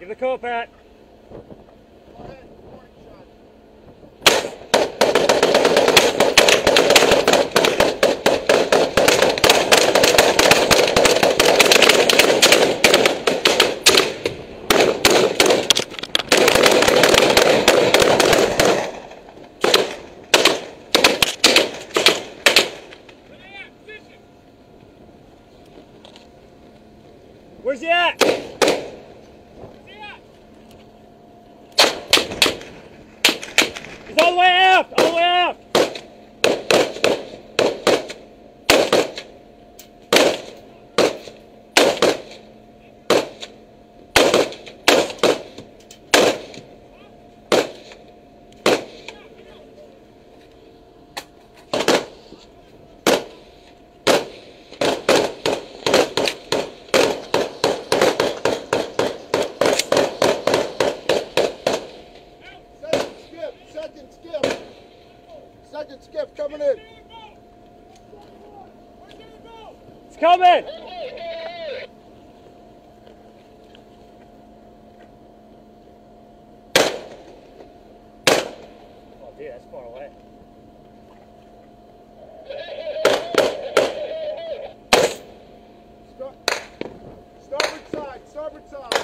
Give the call, Pat. Where's he at? He's all the way aft! All the way aft! Second skiff coming in. It's coming! Oh, dude, that's far away.